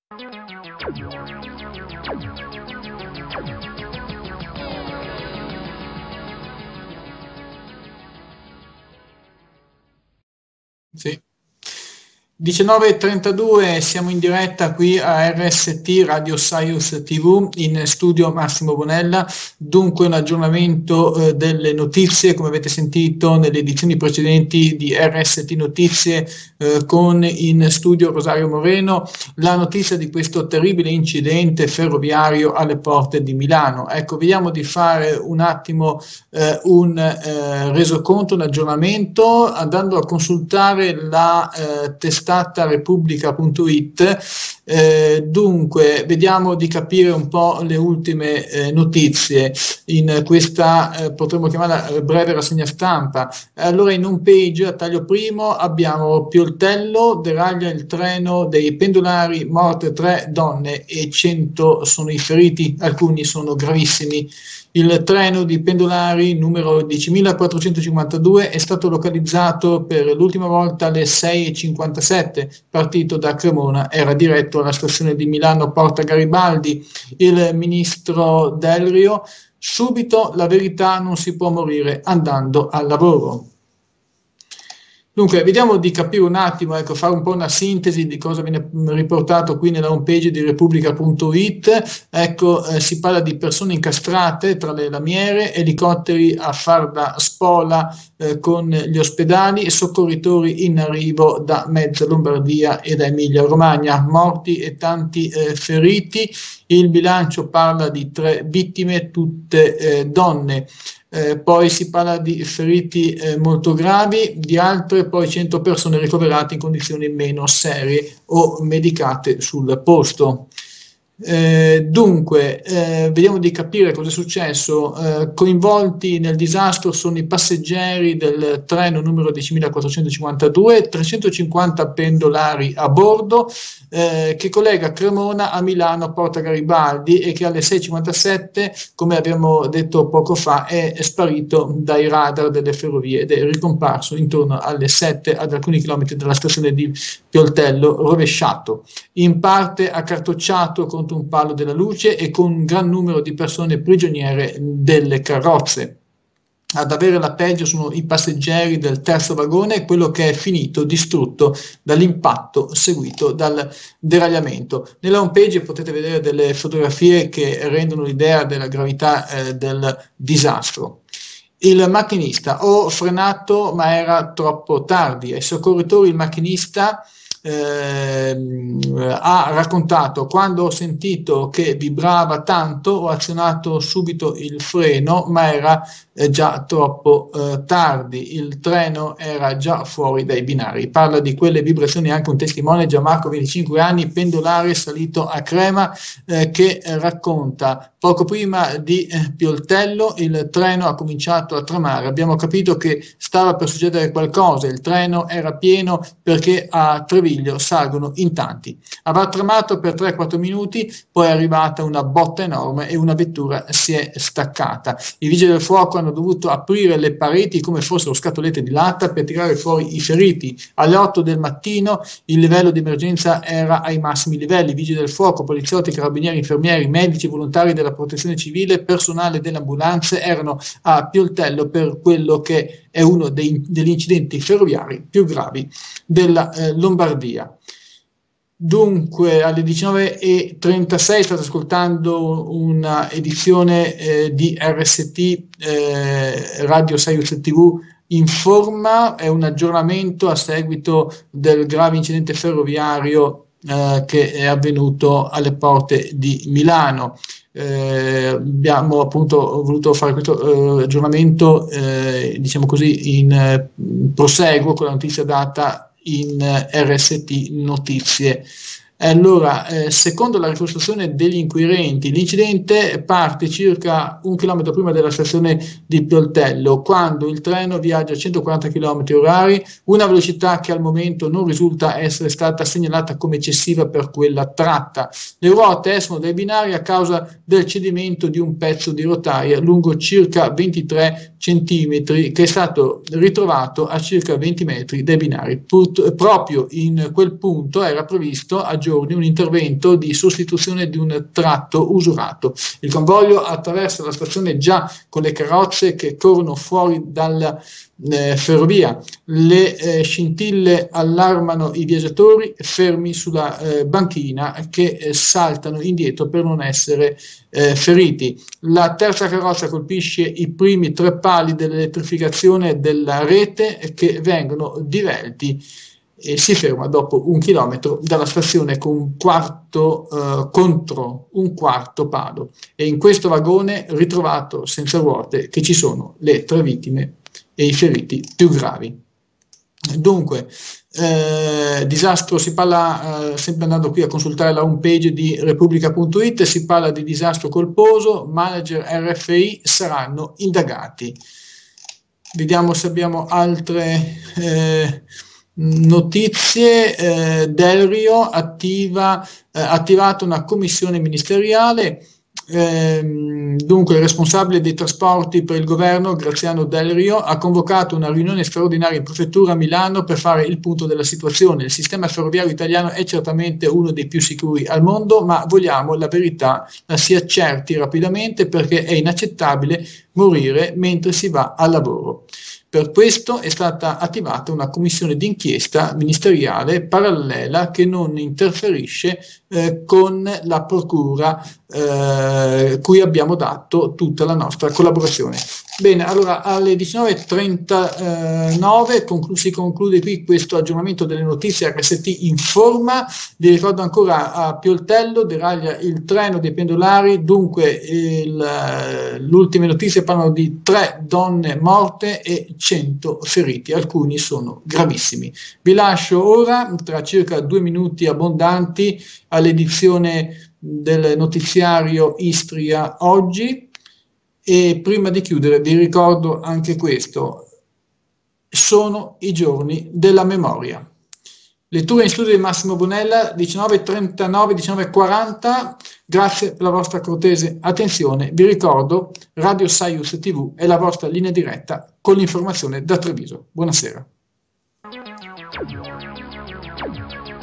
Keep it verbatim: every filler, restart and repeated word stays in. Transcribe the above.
Sì. diciannove e trentadue, siamo in diretta qui a R S T Radio Sirius T V, in studio Massimo Bonella. Dunque un aggiornamento eh, delle notizie, come avete sentito nelle edizioni precedenti di R S T Notizie, eh, con in studio Rosario Moreno, la notizia di questo terribile incidente ferroviario alle porte di Milano. Ecco, vediamo di fare un attimo eh, un eh, resoconto, un aggiornamento, andando a consultare la eh, testata Repubblica punto it. Eh, dunque vediamo di capire un po' le ultime eh, notizie in questa eh, potremmo chiamarla breve rassegna stampa. Allora, in home page a taglio primo abbiamo Pioltello, deraglia il treno dei pendolari, morte tre donne e cento sono i feriti, alcuni sono gravissimi. Il treno di pendolari numero diecimilaquattrocentocinquantadue è stato localizzato per l'ultima volta alle sei e cinquantasette, partito da Cremona, era diretto alla stazione di Milano Porta Garibaldi. Il ministro Delrio: subito la verità, non si può morire andando al lavoro. Dunque, vediamo di capire un attimo, ecco, fare un po' una sintesi di cosa viene riportato qui nella homepage di Repubblica punto it. Ecco, eh, si parla di persone incastrate tra le lamiere, elicotteri a far da spola eh, con gli ospedali e soccorritori in arrivo da mezza Lombardia e da Emilia Romagna, morti e tanti eh, feriti. Il bilancio parla di tre vittime, tutte eh, donne. Eh, poi si parla di feriti eh, molto gravi, di altre poi cento persone ricoverate in condizioni meno serie o medicate sul posto. Eh, dunque, eh, vediamo di capire cosa è successo. Eh, coinvolti nel disastro sono i passeggeri del treno numero diecimilaquattrocentocinquantadue, trecentocinquanta pendolari a bordo, eh, che collega Cremona a Milano a Porta Garibaldi e che alle sei e cinquantasette, come abbiamo detto poco fa, è, è sparito dai radar delle ferrovie ed è ricomparso intorno alle sette ad alcuni chilometri dalla stazione di Pioltello, rovesciato, in parte accartocciato contro un palo della luce e con un gran numero di persone prigioniere delle carrozze. Ad avere la peggio sono i passeggeri del terzo vagone, quello che è finito distrutto dall'impatto seguito dal deragliamento. Nella homepage potete vedere delle fotografie che rendono l'idea della gravità eh, del disastro. Il macchinista: ho frenato ma era troppo tardi. Ai soccorritori il macchinista Eh, ha raccontato: quando ho sentito che vibrava tanto ho azionato subito il freno, ma era eh, già troppo eh, tardi, il treno era già fuori dai binari. Parla di quelle vibrazioni anche un testimone, Gianmarco, venticinque anni, pendolare salito a Crema, eh, che racconta: poco prima di eh, Pioltello il treno ha cominciato a tremare, abbiamo capito che stava per succedere qualcosa, il treno era pieno perché a Treviso salgono in tanti. Avrà tremato per tre quattro minuti, poi è arrivata una botta enorme e una vettura si è staccata. I vigili del fuoco hanno dovuto aprire le pareti come fossero scatolette di latta per tirare fuori i feriti. Alle otto del mattino il livello di emergenza era ai massimi livelli. Vigili del fuoco, poliziotti, carabinieri, infermieri, medici, volontari della protezione civile, personale delle ambulanze erano a Pioltello per quello che è uno dei, degli incidenti ferroviari più gravi della eh, Lombardia. Dunque, alle diciannove e trentasei state ascoltando una edizione eh, di R S T eh, Radio Sirius T V Informa, è un aggiornamento a seguito del grave incidente ferroviario eh, che è avvenuto alle porte di Milano. Eh, abbiamo appunto voluto fare questo eh, aggiornamento eh, diciamo così in eh, proseguo con la notizia data in eh, R S T Notizie. Allora, eh, secondo la ricostruzione degli inquirenti, l'incidente parte circa un chilometro prima della stazione di Pioltello, quando il treno viaggia a centoquaranta chilometri orari, una velocità che al momento non risulta essere stata segnalata come eccessiva per quella tratta. Le ruote escono dai binari a causa del cedimento di un pezzo di rotaia lungo circa ventitré centimetri, che è stato ritrovato a circa venti metri dai binari. Pur- proprio in quel punto era previsto, a giorni un intervento di sostituzione di un tratto usurato. Il convoglio attraversa la stazione già con le carrozze che corrono fuori dalla eh, ferrovia. Le eh, scintille allarmano i viaggiatori fermi sulla eh, banchina che eh, saltano indietro per non essere eh, feriti. La terza carrozza colpisce i primi tre pali dell'elettrificazione della rete che vengono divelti e si ferma dopo un chilometro dalla stazione con un quarto eh, contro un quarto palo, e in questo vagone ritrovato senza ruote che ci sono le tre vittime e i feriti più gravi. Dunque, eh, disastro, si parla, eh, sempre andando qui a consultare la home page di Repubblica punto it, si parla di disastro colposo, manager R F I saranno indagati. Vediamo se abbiamo altre eh, notizie. eh, Del Rio attiva, eh, attivato una commissione ministeriale. Ehm, dunque il responsabile dei trasporti per il governo, Graziano Del Rio, ha convocato una riunione straordinaria in prefettura a Milano per fare il punto della situazione. Il sistema ferroviario italiano è certamente uno dei più sicuri al mondo, ma vogliamo la verità la si accerti rapidamente, perché è inaccettabile morire mentre si va al lavoro. Per questo è stata attivata una commissione d'inchiesta ministeriale parallela che non interferisce eh, con la procura eh, cui abbiamo dato tutta la nostra collaborazione. Bene, allora alle diciannove e trentanove conclu- si conclude qui questo aggiornamento delle notizie R S T Informa. Vi ricordo ancora a Pioltello deraglia il treno dei pendolari, dunque il, le ultime notizie parlano di tre donne morte e cento feriti, alcuni sono gravissimi. Vi lascio ora, tra circa due minuti abbondanti, all'edizione del notiziario Istria Oggi, e prima di chiudere vi ricordo anche questo: sono i giorni della memoria. Lettura in studio di Massimo Bonella, diciannove e trentanove, diciannove e quaranta. Grazie per la vostra cortese attenzione. Vi ricordo, Radio Saius tivù è la vostra linea diretta con l'informazione da Treviso. Buonasera.